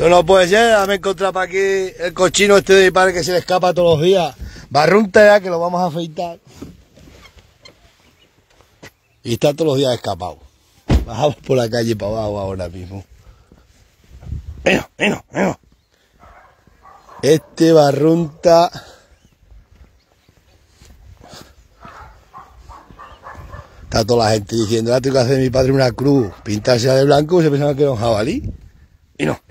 Esto no puede ser, me he encontrado para aquí el cochino este de mi padre que se le escapa todos los días. Barrunta ya que lo vamos a afeitar. Y está todos los días escapado. Bajamos por la calle para abajo ahora mismo. Venga. Este Barrunta. Está toda la gente diciendo, tengo que hacer de mi padre una cruz, pintarse de blanco, y se pensaban que era un jabalí. Y no.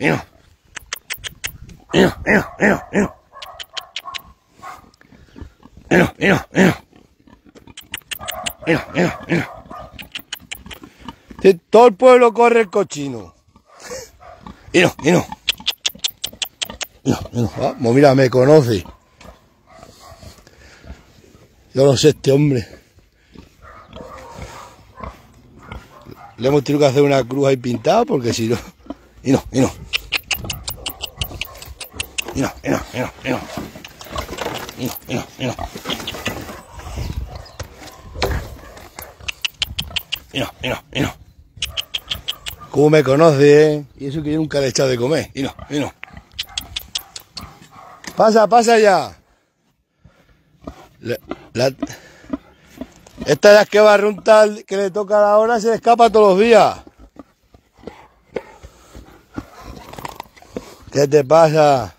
Todo el pueblo corre el cochino. Y no. Vamos, mira, me conoce. Yo no sé este hombre. Le hemos tenido que hacer una cruz ahí pintada porque si no. Y no. ¿Cómo me conoce, eh? Y eso que yo nunca le he echado de comer. Y no. Pasa ya. Esta ya es que Barrunta, que le toca a la hora, se le escapa todos los días. ¿Qué te pasa?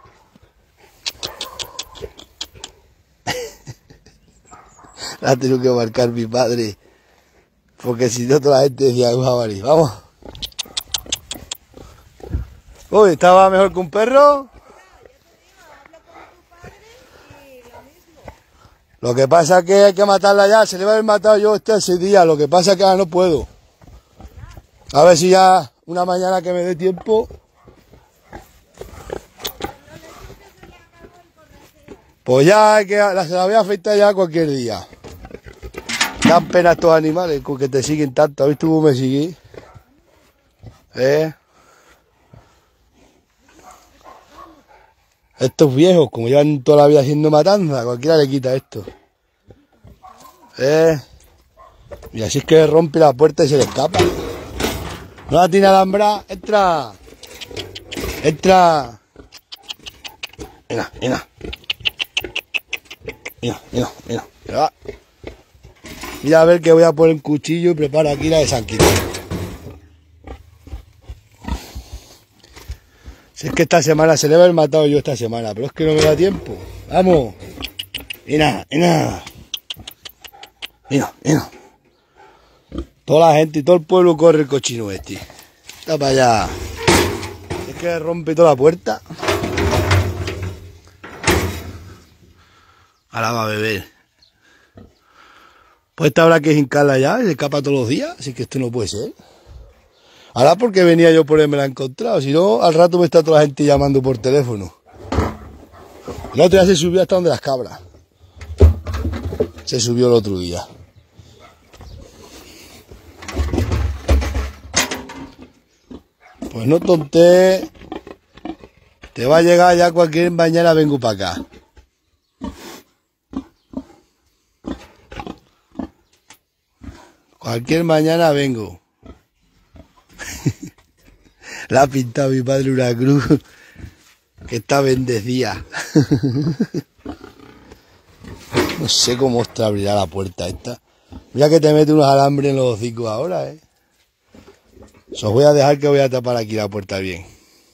La ha tenido que marcar mi padre. Porque si no, toda la gente decía, jabalí. Vamos. Uy, ¿estaba mejor que un perro? Lo que pasa es que hay que matarla ya. Se le va a haber matado yo ese día. Lo que pasa es que ahora no puedo. A ver si ya una mañana que me dé tiempo. Pues ya hay que, se la voy a afeitar ya cualquier día. Dan pena estos animales con que te siguen tanto. ¿Has visto cómo me seguí? Estos viejos, como llevan toda la vida haciendo matanza, cualquiera le quita esto. Y así es que rompe la puerta y se le escapa. No la tiene alambra. Entra. Venga. Mira a ver que voy a poner un cuchillo y preparo aquí la de San Quintín. Si es que esta semana se le va a haber matado yo esta semana, pero es que no me da tiempo. Vamos. Y nada. Toda la gente y todo el pueblo corre el cochino este. Está para allá. Es que rompe toda la puerta. Ahora va a beber. Pues esta habrá que hincarla ya, y se escapa todos los días, así que esto no puede ser. Ahora porque venía yo por él me la he encontrado, si no al rato me está toda la gente llamando por teléfono. El otro día se subió hasta donde las cabras. Se subió el otro día. Pues no tonté. Te va a llegar ya cualquier mañana, vengo para acá. Cualquier mañana vengo. Le ha pintado mi padre una cruz que está bendecida. No sé cómo ostras abrirá la puerta esta. Mira que te mete unos alambres en los hocicos ahora, ¿eh? Os voy a dejar que voy a tapar aquí la puerta bien.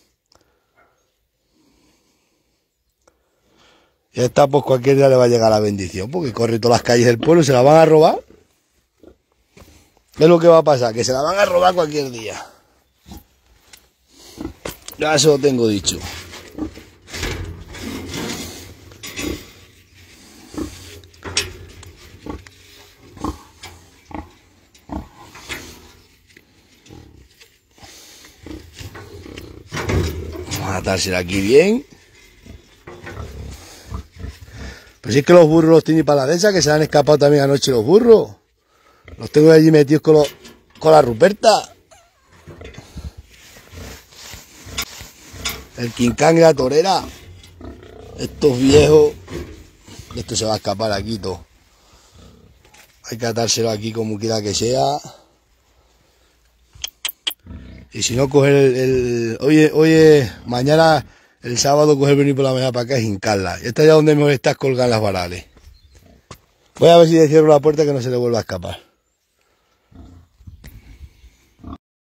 Y esta pues cualquier día le va a llegar la bendición, porque corre todas las calles del pueblo, se la van a robar. ¿Qué es lo que va a pasar? Que se la van a robar cualquier día. Ya eso lo tengo dicho. Vamos a atársela aquí bien. Pero si es que los burros los tiene para la densa, que se han escapado también anoche los burros. Los tengo allí metidos con la Ruperta. El quincán y la torera. Estos viejos. Esto se va a escapar aquí todo. Hay que atárselo aquí como quiera que sea. Y si no, coger mañana, el sábado, coger venir por la mañana para acá y hincarla. Esta es ya donde me estás colgando las varales. Voy a ver si le cierro la puerta que no se le vuelva a escapar.